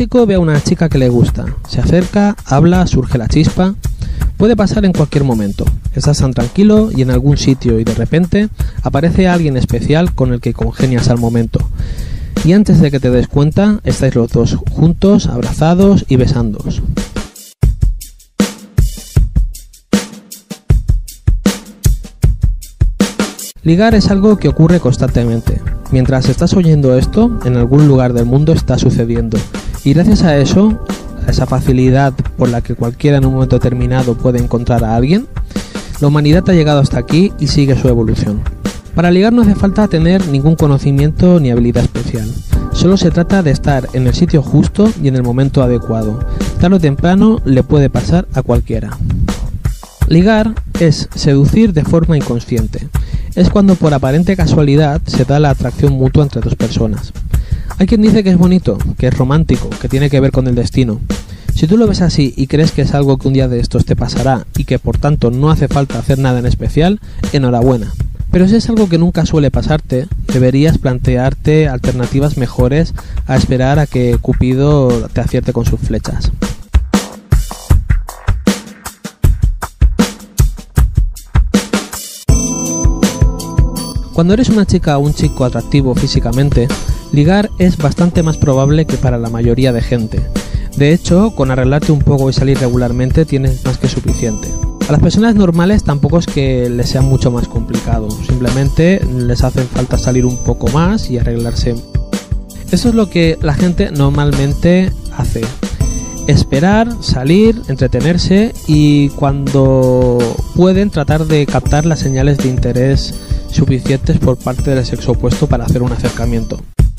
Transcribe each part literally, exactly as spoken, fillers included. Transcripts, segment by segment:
chico ve a una chica que le gusta, se acerca, habla, surge la chispa. Puede pasar en cualquier momento. Estás tan tranquilo y en algún sitio y de repente aparece alguien especial con el que congenias al momento. Y antes de que te des cuenta, estáis los dos juntos, abrazados y besándoos. Ligar es algo que ocurre constantemente. Mientras estás oyendo esto, en algún lugar del mundo está sucediendo. Y gracias a eso, a esa facilidad por la que cualquiera en un momento determinado puede encontrar a alguien, la humanidad ha llegado hasta aquí y sigue su evolución. Para ligar no hace falta tener ningún conocimiento ni habilidad especial. Solo se trata de estar en el sitio justo y en el momento adecuado. Tarde o temprano le puede pasar a cualquiera. Ligar es seducir de forma inconsciente. Es cuando por aparente casualidad se da la atracción mutua entre dos personas. Hay quien dice que es bonito, que es romántico, que tiene que ver con el destino. Si tú lo ves así y crees que es algo que un día de estos te pasará y que por tanto no hace falta hacer nada en especial, enhorabuena. Pero si es algo que nunca suele pasarte, deberías plantearte alternativas mejores a esperar a que Cupido te acierte con sus flechas. Cuando eres una chica o un chico atractivo físicamente, ligar es bastante más probable que para la mayoría de gente. De hecho, con arreglarte un poco y salir regularmente tienes más que suficiente. A las personas normales tampoco es que les sea mucho más complicado, simplemente les hace falta salir un poco más y arreglarse. Eso es lo que la gente normalmente hace. Esperar, salir, entretenerse y cuando pueden tratar de captar las señales de interés suficientes por parte del sexo opuesto para hacer un acercamiento.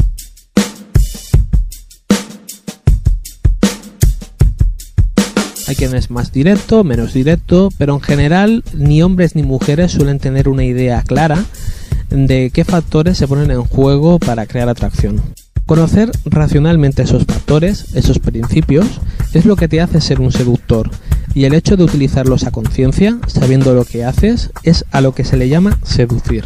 Hay quien es más directo, menos directo, pero en general ni hombres ni mujeres suelen tener una idea clara de qué factores se ponen en juego para crear atracción. Conocer racionalmente esos factores, esos principios, es lo que te hace ser un seductor, y el hecho de utilizarlos a conciencia, sabiendo lo que haces, es a lo que se le llama seducir.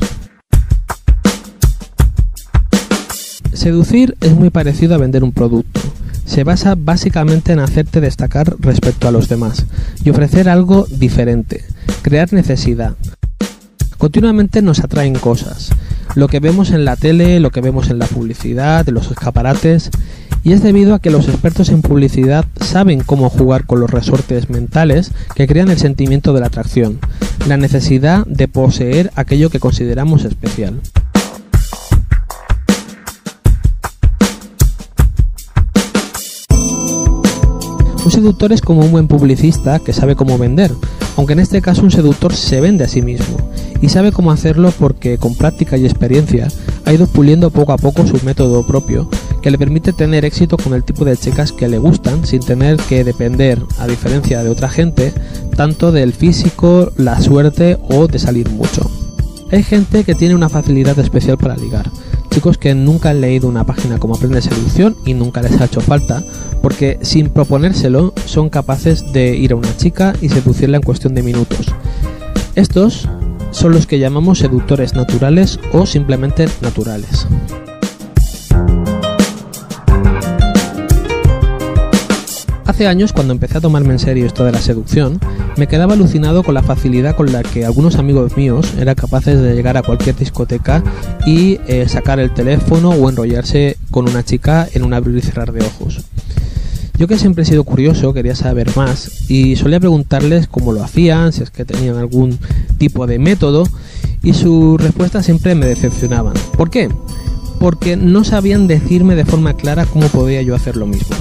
Seducir es muy parecido a vender un producto. Se basa básicamente en hacerte destacar respecto a los demás y ofrecer algo diferente, crear necesidad. Continuamente nos atraen cosas, lo que vemos en la tele, lo que vemos en la publicidad, en los escaparates, y es debido a que los expertos en publicidad saben cómo jugar con los resortes mentales que crean el sentimiento de la atracción, la necesidad de poseer aquello que consideramos especial. Un seductor es como un buen publicista que sabe cómo vender, aunque en este caso un seductor se vende a sí mismo, y sabe cómo hacerlo porque con práctica y experiencia ha ido puliendo poco a poco su método propio, que le permite tener éxito con el tipo de chicas que le gustan sin tener que depender, a diferencia de otra gente, tanto del físico, la suerte o de salir mucho. Hay gente que tiene una facilidad especial para ligar, chicos que nunca han leído una página como Aprende Seducción y nunca les ha hecho falta, porque sin proponérselo son capaces de ir a una chica y seducirla en cuestión de minutos. Estos son los que llamamos seductores naturales o simplemente naturales. Hace años, cuando empecé a tomarme en serio esto de la seducción, me quedaba alucinado con la facilidad con la que algunos amigos míos eran capaces de llegar a cualquier discoteca y eh, sacar el teléfono o enrollarse con una chica en un abrir y cerrar de ojos. Yo, que siempre he sido curioso, quería saber más y solía preguntarles cómo lo hacían, si es que tenían algún tipo de método, y sus respuestas siempre me decepcionaban. ¿Por qué? Porque no sabían decirme de forma clara cómo podía yo hacer lo mismo.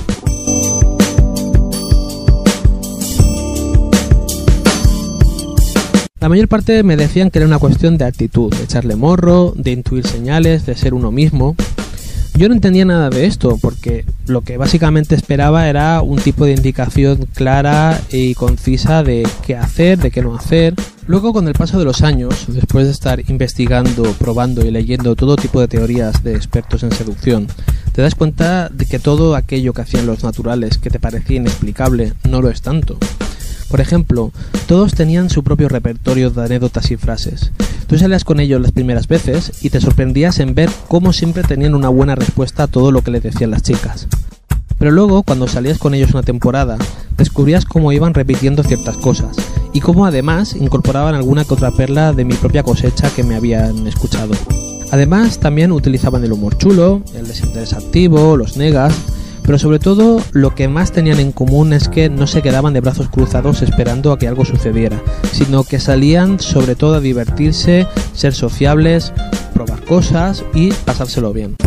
La mayor parte me decían que era una cuestión de actitud, de echarle morro, de intuir señales, de ser uno mismo. Yo no entendía nada de esto, porque lo que básicamente esperaba era un tipo de indicación clara y concisa de qué hacer, de qué no hacer. Luego, con el paso de los años, después de estar investigando, probando y leyendo todo tipo de teorías de expertos en seducción, te das cuenta de que todo aquello que hacían los naturales, que te parecía inexplicable, no lo es tanto. Por ejemplo, todos tenían su propio repertorio de anécdotas y frases. Tú salías con ellos las primeras veces y te sorprendías en ver cómo siempre tenían una buena respuesta a todo lo que les decían las chicas. Pero luego, cuando salías con ellos una temporada, descubrías cómo iban repitiendo ciertas cosas y cómo además incorporaban alguna que otra perla de mi propia cosecha que me habían escuchado. Además, también utilizaban el humor chulo, el desinterés activo, los negas, pero sobre todo lo que más tenían en común es que no se quedaban de brazos cruzados esperando a que algo sucediera, sino que salían sobre todo a divertirse, ser sociables, probar cosas y pasárselo bien.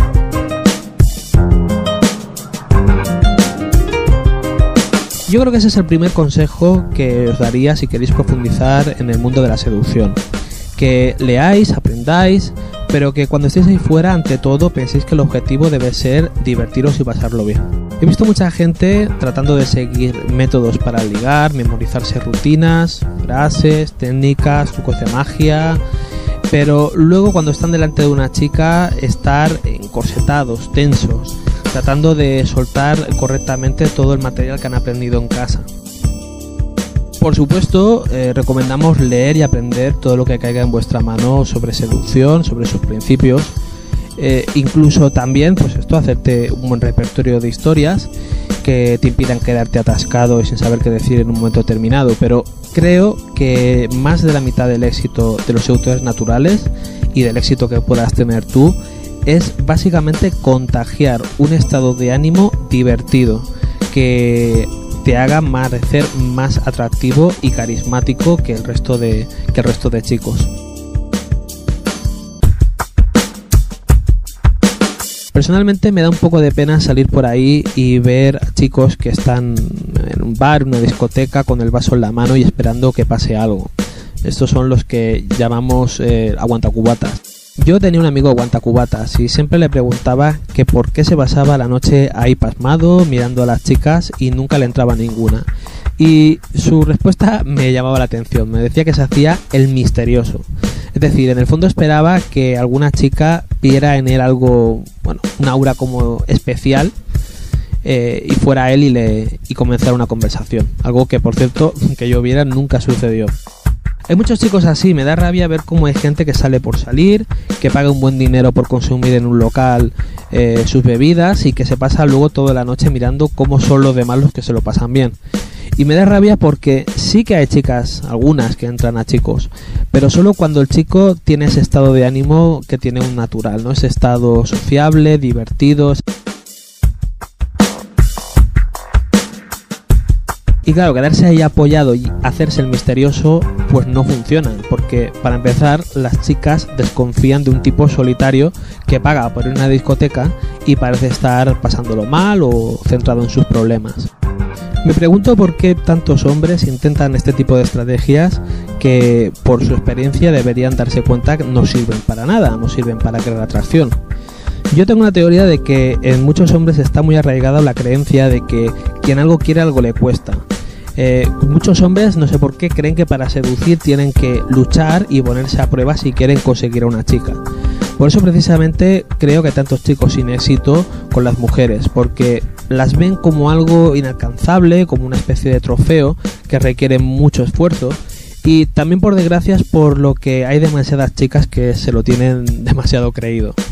Yo creo que ese es el primer consejo que os daría si queréis profundizar en el mundo de la seducción. Que leáis, aprendáis, pero que cuando estéis ahí fuera, ante todo, penséis que el objetivo debe ser divertiros y pasarlo bien. He visto mucha gente tratando de seguir métodos para ligar, memorizarse rutinas, frases, técnicas, trucos de magia, pero luego cuando están delante de una chica, estar encorsetados, tensos, tratando de soltar correctamente todo el material que han aprendido en casa. Por supuesto, eh, recomendamos leer y aprender todo lo que caiga en vuestra mano sobre seducción, sobre sus principios, eh, incluso también, pues esto, hacerte un buen repertorio de historias que te impidan quedarte atascado y sin saber qué decir en un momento determinado, pero creo que más de la mitad del éxito de los seductores naturales y del éxito que puedas tener tú es básicamente contagiar un estado de ánimo divertido que te haga parecer más atractivo y carismático que el resto de, que el resto de chicos. Personalmente me da un poco de pena salir por ahí y ver a chicos que están en un bar, una discoteca, con el vaso en la mano y esperando que pase algo. Estos son los que llamamos eh, aguantacubatas. Yo tenía un amigo aguantacubatas y siempre le preguntaba que por qué se pasaba la noche ahí pasmado, mirando a las chicas y nunca le entraba ninguna. Y su respuesta me llamaba la atención, me decía que se hacía el misterioso. Es decir, en el fondo esperaba que alguna chica viera en él algo, bueno, un aura como especial, eh, y fuera él y, le, y comenzara una conversación. Algo que, por cierto, que yo viera nunca sucedió. Hay muchos chicos así, me da rabia ver cómo hay gente que sale por salir, que paga un buen dinero por consumir en un local eh, sus bebidas y que se pasa luego toda la noche mirando cómo son los demás los que se lo pasan bien. Y me da rabia porque sí que hay chicas, algunas que entran a chicos, pero solo cuando el chico tiene ese estado de ánimo que tiene un natural, ¿no? Ese estado sociable, divertido. Y claro, quedarse ahí apoyado y hacerse el misterioso pues no funciona, porque para empezar las chicas desconfían de un tipo solitario que paga por ir a una discoteca y parece estar pasándolo mal o centrado en sus problemas. Me pregunto por qué tantos hombres intentan este tipo de estrategias que por su experiencia deberían darse cuenta que no sirven para nada, no sirven para crear atracción. Yo tengo una teoría de que en muchos hombres está muy arraigada la creencia de que quien algo quiere algo le cuesta. Eh, muchos hombres, no sé por qué, creen que para seducir tienen que luchar y ponerse a prueba si quieren conseguir a una chica. Por eso precisamente creo que hay tantos chicos sin éxito con las mujeres, porque las ven como algo inalcanzable, como una especie de trofeo que requiere mucho esfuerzo. Y también, por desgracia, por lo que hay demasiadas chicas que se lo tienen demasiado creído.